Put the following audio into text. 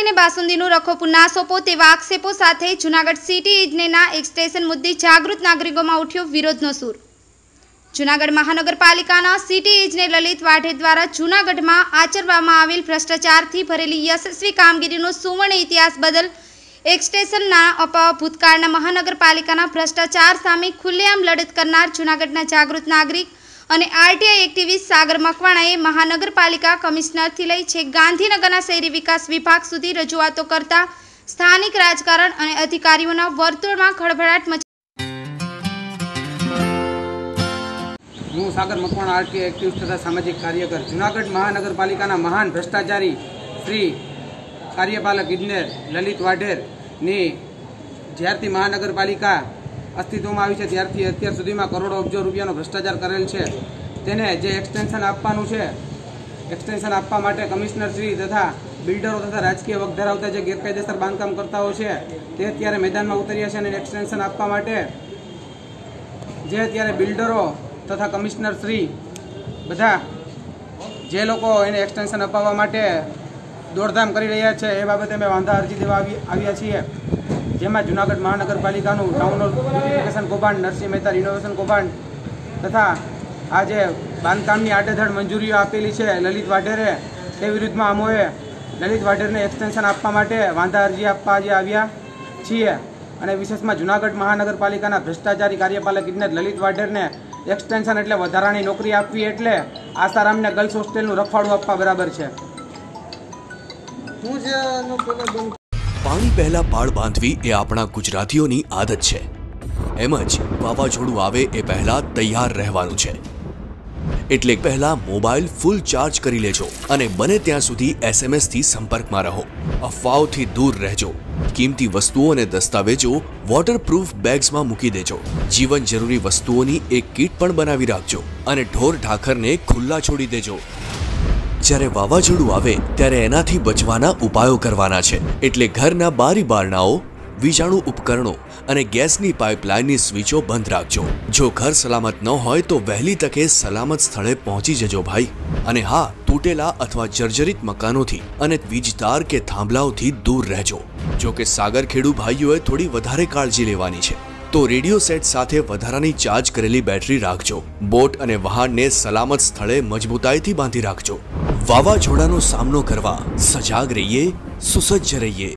અને બાસુંદીનું રખોપું ના સોંપો તેવા આક્ષેપો સાથે જૂનાગઢ સિટી ઇજનેરના એક સ્ટેશન મુદ્દે જાગૃત નાગરિકોમાં ઉઠ્યો વિરોધનો સૂર। જૂનાગઢ મહાનગરપાલિકાના સિટી ઇજનેર લલિત વાઢેર દ્વારા જૂનાગઢમાં આચરવામાં આવેલ ભ્રષ્ટાચારથી ભરેલી યશસ્વી કામગીરીનો સુવર્ણ ઇતિહાસ બદલ એક સ્ટેશનના અપાવવા ભૂતકાળના મહાનગરપાલિકાના ભ્રષ્ટાચાર સામે ખુલ્લેઆમ લડત કરનાર જૂનાગઢના જાગૃત નાગરિક અને આરટીઆઈ એક્ટિવિસ્ટ સાગર મકવાણાએ મહાનગરપાલિકા કમિશનરથી લઈ છેક ગાંધીનગરના શહેરી વિકાસ વિભાગ સુધી રજૂઆતો કરતા સ્થાનિક રાજકારણ અને અધિકારીઓના વર્તુળમાં ખળભળાટ હું સાગર મકવાણા આરટીઆઈ એક્ટિવિસ્ટ तथा सामाजिक कार्यकर जूनागढ़ महानगरपालिका महान भ्रष्टाचारी श्री कार्यपालक इजनेर ललित वाढेर ने ज्यारथी महानगरपालिका अस्तित्व में आई है त्यारथी अत्यार सुधीमां करोड़ों अब्जो रूपियानो भ्रष्टाचार करेल छे तेने जे एक्सटेन्शन आपवानुं छे एक्सटेन्शन आपवा माटे कमिश्नर श्री तथा बिल्डरो तथा राजकीय वक धरावता जे गैरकायदेसर बांधकाम करताओ छे ते अत्यारे मैदानमां उतर्या छे अने एक्सटेन्शन आपवा माटे जे अत्यारे बिल्डरो तथा कमिश्नर श्री बधा जे लोको एने एक्सटेन्शन अपाववा माटे दौड़धाम करी रह्या छे ए बाबते अमे वांधा अरजी देवा आव्या छीए। जेमां जूनागढ़ महानगरपालिकानुं टाउन होल ब्यूटिफिकेशन कौभांड, नरसिंह मेहता रिनोवेशन कौभांड तथा आज बांधकामनी आडेधड़ मंजूरीओ आपेली छे ललित वाढेरे ते विरुद्धमां अमोए ललित वाढेरने एक्सटेन्शन आपवा माटे वांधा अरजी आपवा आज आव्या छीए अने विशेषमां जूनागढ़ महानगरपालिकाना भ्रष्टाचारी कार्यपालक इजनेर ललित वाढेरने एक्सटेन्शन एटले वधारानी नौकरी आपवी एटले आसाराમને गर्ल्स होस्टेलनुं रखवाडું આપવા બરાબર છે। पाणी पहला पाड़ बांधवी ए आपणा गुजरातीओनी आदत छे। एम ज वावाझोडुं आवे ए पहला तैयार रहेवानुं छे एटले पहला मोबाइल फूल चार्ज करी लेजो अने बने त्यां सुधी एसएमएस थी संपर्कमां रहो। अफवाओथी दूर रहेजो। कीमती वस्तुओं अने दस्तावेजो वॉटरप्रूफ बेग्स में मूकी देजो। जीवन जरूरी वस्तुओनी एक किट पण बनावी राखजो अने ढोर ढाखरने खुल्ला छोड़ी देजो। જ્યારે વાવાઝોડું આવે ત્યારે એનાથી બચવાના ઉપાયો કરવાના છે એટલે ઘરના બારી બારણાઓ, વીજાણુ ઉપકરણો અને ગેસની પાઇપલાઇનની સ્વિચો બંધ રાખજો। જો ઘર સલામત ન હોય તો વહેલી તકે સલામત સ્થળે પહોંચી જજો ભાઈ। અને હા, તૂટેલા અથવા જર્જરિત મકાનોથી અને વીજ તાર કે થાંભલાઓથી દૂર રહેજો। જો કે સાગરખેડુ ભાઈઓએ થોડી વધારે કાળજી લેવાની છે તો રેડિયો સેટ સાથે વધારાની ચાર્જ કરેલી બેટરી રાખજો। બોટ અને વહાણને સલામત સ્થળે મજબૂતાઈથી બાંધી રાખજો। વાવાઝોડાનો સામનો કરવા સજાગ રહીએ, સુસજ્જ રહીએ।